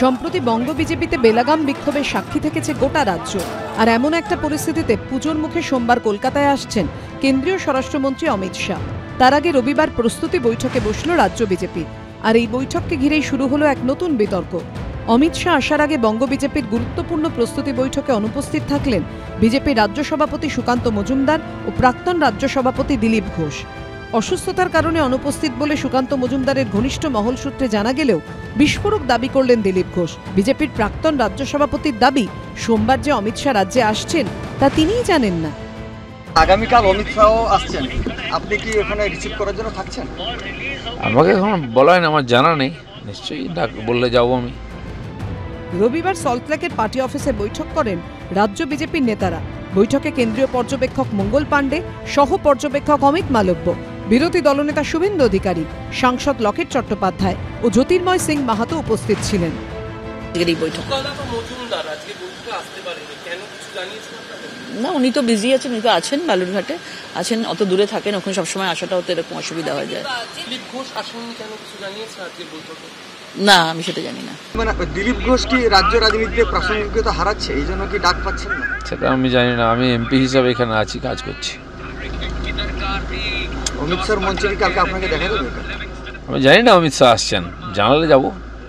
সম্প্রতি বঙ্গ বিজেপিতে বেলাগাম বিক্ষোভের সাক্ষী থেকেছে গোটা রাজ্য। আর এমন একটা পরিস্থিতিতে পুজোর মুখে সোমবার কলকাতায় আসছেন কেন্দ্রীয় স্বরাষ্ট্রমন্ত্রী অমিত শাহ। তার আগে রবিবার প্রস্তুতি বৈঠকে বসল রাজ্য বিজেপি। আর এই বৈঠককে ঘিরেই শুরু হলো এক নতুন বিতর্ক। অমিত শাহ আসার আগে বঙ্গ বিজেপির গুরুত্বপূর্ণ প্রস্তুতি বৈঠকে অনুপস্থিত থাকলেন বিজেপির রাজ্য সভাপতি সুকান্ত মজুমদার ও প্রাক্তন রাজ্য সভাপতি দিলীপ ঘোষ। অসুস্থতার কারণে অনুপস্থিত বলে সুকান্ত মজুমদারের ঘনিষ্ঠ মহল সূত্রে জানা গেলেও বিস্ফোরক দাবি করলেন দিলীপ ঘোষ। বিজেপির প্রাক্তন রাজ্য সভাপতির দাবি, সোমবার যে অমিত শাহ রাজ্যে আসছেন তা তিনিই জানেন না। আগামীকাল অমিত শাহ আসছেন, আপনি কি এখানে রিসিভ করার জন্য থাকছেন? আমাকে এখন বলা হয় না, আমার জানা নেই, নিশ্চয়ই বললে যাবো আমি। রবিবার সল্টলেকের পার্টি অফিসে বৈঠক করেন রাজ্য বিজেপির নেতারা। বৈঠকে কেন্দ্রীয় পর্যবেক্ষক মঙ্গল পাণ্ডে, সহ পর্যবেক্ষক অমিত মালব্য, বিরোধী দলনেতা শুভেন্দু অধিকারী, সাংসদ লকেট চট্টোপাধ্যায় ও জ্যোতির্ময় সিং মাহাতো উপস্থিত ছিলেন। না, উনি তো বিজি আছেন, উনি তো আছেন বালুরঘাটে আছেন, অত দূরে থাকেন, ওখানে সবসময় আসাটা হতে এরকম অসুবিধা হয়ে যায়। না, আমি সেটা জানি না। মানে দিলীপ ঘোষ কি রাজ্য রাজনীতিতে প্রাসঙ্গিকতা হারাচ্ছে, এই জন্য কি ডাক পাচ্ছেন না? সেটা আমি জানি না, আমি এমপি হিসাবে এখানে আছি, কাজ করছি। অমিত শাহর মঞ্চে কি কালকে আপনাকে দেখা যাবে? আমি জানি না অমিত শাহ আসছেন, জানালে যাবো।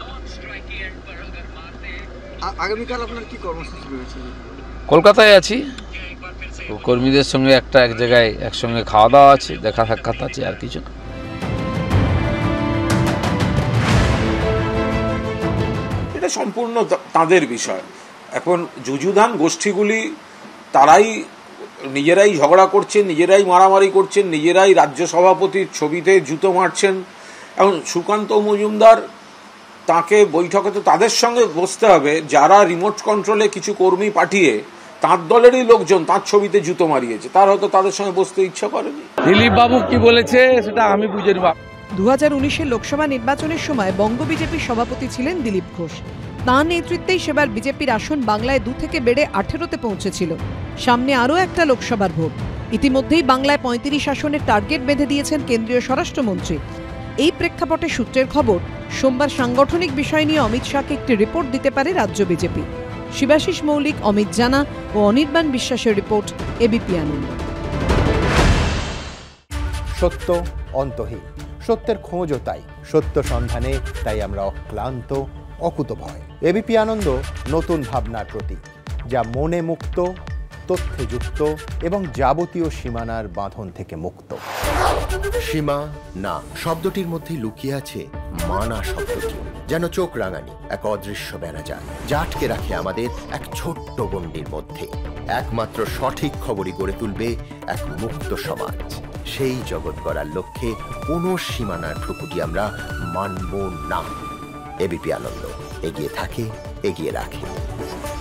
আগামীকাল আপনার কি কর্মসূচি রয়েছে? কলকাতায় আছি, কর্মীদের সঙ্গে এক জায়গায় একসঙ্গে খাওয়া দাওয়া আছে, দেখা সাক্ষাৎ আছে, আর কিছু না। এটা সম্পূর্ণ তাদের বিষয়। এখন যুযুধান গোষ্ঠীগুলি তারাই নিজেরাই ঝগড়া করছেন, নিজেরাই মারামারি করছেন, নিজেরাই রাজ্য সভাপতির ছবিতে জুতো মারছেন। এখন সুকান্ত মজুমদার, তাকে বৈঠকে তো তাদের সঙ্গে বসতে হবে যারা রিমোট কন্ট্রোলে কিছু কর্মী পাঠিয়ে তার দলেরই লোকজন তার ছবিতে জুতো মারিয়েছে, তার হয়তো তাদের সঙ্গে বসতে ইচ্ছা করেনি। দিলীপ বাবু কি বলেছে সেটা আমি বুঝে নেব। 2019-এর লোকসভা নির্বাচনের সময় বঙ্গ বিজেপির সভাপতি ছিলেন দিলীপ ঘোষ। তাঁর নেতৃত্বেই সেবার বিজেপির আসন বাংলায় 2 থেকে বেড়ে 18-তে পৌঁছেছিল। সামনে আরও একটা লোকসভার ভোট। ইতিমধ্যেই বাংলায় 35 আসনের টার্গেট বেঁধে দিয়েছেন কেন্দ্রীয় স্বরাষ্ট্রমন্ত্রী। এই প্রেক্ষাপটে সূত্রের খবর, সোমবার সাংগঠনিক বিষয় নিয়ে অমিত শাহকে একটি রিপোর্ট দিতে পারে রাজ্য বিজেপি। শিবাশিস মৌলিক, অমিত জানা ও অনির্বাণ বিশ্বাসের রিপোর্ট, এবিপি আনন্দ। সত্য অন্তহীন, সত্যের খোঁজও তাই, সত্য সন্ধানে তাই আমরা অক্লান্ত, অকুতভয়। এবিপি আনন্দ নতুন ভাবনার প্রতীক, যা মনে মুক্ত, তথ্যে যুক্ত এবং যাবতীয় সীমানার বাঁধন থেকে মুক্ত। সীমা না শব্দটির মধ্যে লুকিয়ে আছে মানা শব্দটি, যেন চোখ রাঙানি এক অদৃশ্য বেড়াজাল, যা আটকে রাখে আমাদের এক ছোট্ট গণ্ডির মধ্যে। একমাত্র সঠিক খবরই গড়ে তুলবে এক মুক্ত সমাজ। সেই জগৎ গড়ার লক্ষ্যে কোনো সীমানার ঠুকুটি আমরা মানব না। এবিপি আনন্দ এগিয়ে থাকে, এগিয়ে রাখে।